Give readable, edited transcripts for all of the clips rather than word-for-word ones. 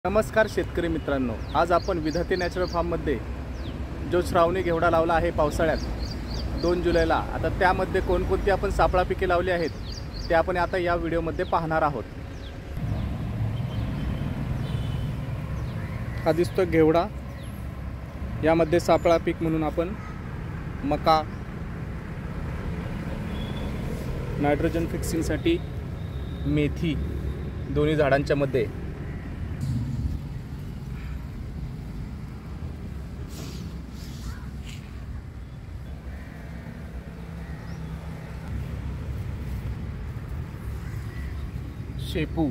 नमस्कार शेतकरी मित्रांनो, आज आपण विधाते नॅचरल फार्ममध्ये जो श्रावणी घेवडा लावला आहे पावसाळ्यात 2 जुलैला, आता त्यामध्ये कोणकोणती आपण सापळा पिके लावली आहेत ते आपण आता या व्हिडिओमध्ये पाहणार आहोत। हा दिसतो घेवडा, यामध्ये सापळा पीक म्हणून आपण मका, नायट्रोजन फिक्सिंगसाठी मेथी दोन्ही झाडांच्या मध्ये, शेपू,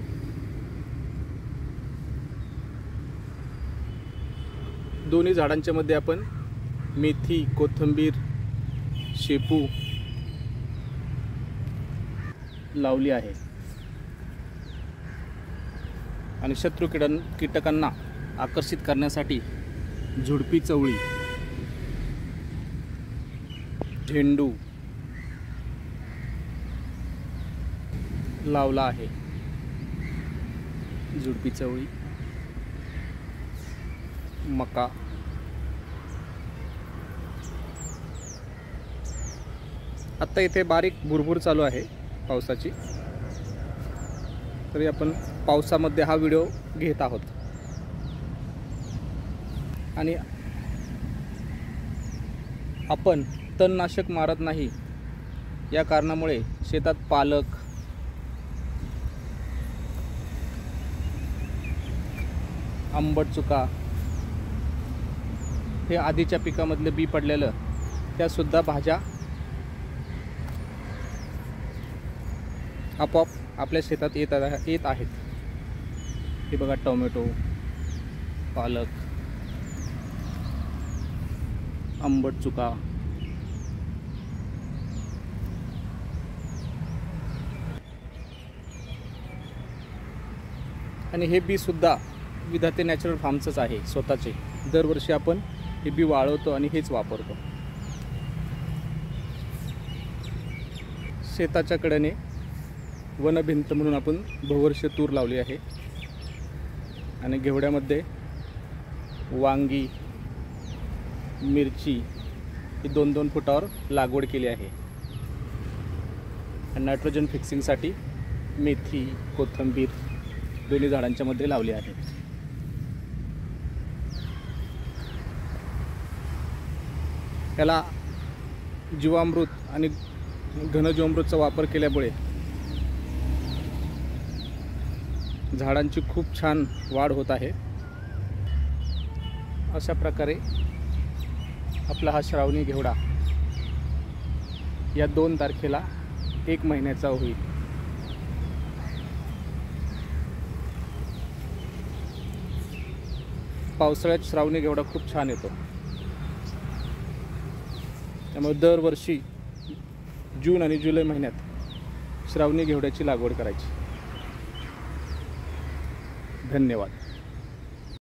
दोन्ही झाडांच्या मध्ये आपण मेथी, कोथिंबीर, शेपू लावली आहे। आणि शत्रु कीटकांना आकर्षित करण्यासाठी झुडपी चवळी, झेंडू लावला आहे। झुडपी चवळी, मका, आता इथे बारीक भुरभुर चालू आहे पावसाची, तरी आपण पावसामध्ये हा व्हिडिओ घेत आहोत। आणि आपण तणनाशक मारत नाही, या कारणामुळे शेतात पालक, आंबट चुका, हे आधीच्या पिकामधले बी पडलेलं, त्या सुद्धा भाज्या आपोआप आपल्या शेतात येत आहेत। हे बघा, टोमॅटो, पालक, आंबट चुका, आणि हे बी सुद्धा विधाते नॅचरल फार्मचंच आहे स्वतःचे। दरवर्षी आपण हे बी वाळवतो आणि हेच वापरतो। शेताच्या कडेने वनभिंत म्हणून आपण भोवर्ष तूर लावली आहे। आणि घेवड्यामध्ये वांगी, मिरची ही 2-2 फुटावर लागवड केली आहे। आणि नायट्रोजन फिक्सिंगसाठी मेथी, कोथिंबीर दोन्ही झाडांच्या मध्ये लावली आहे। त्याला जीवामृत आणि घनजीवामृतचा वापर केल्यामुळे झाडांची खूप छान वाढ होत आहे। अशा प्रकारे आपला हा श्रावणी घेवडा या 2 तारखेला 1 महिन्याचा होईल। पावसाळ्यात श्रावणी घेवडा खूप छान येतो, त्यामुळे दरवर्षी जून आणि जुलै महिन्यात श्रावणी घेवड्याची लागवड करायची। धन्यवाद।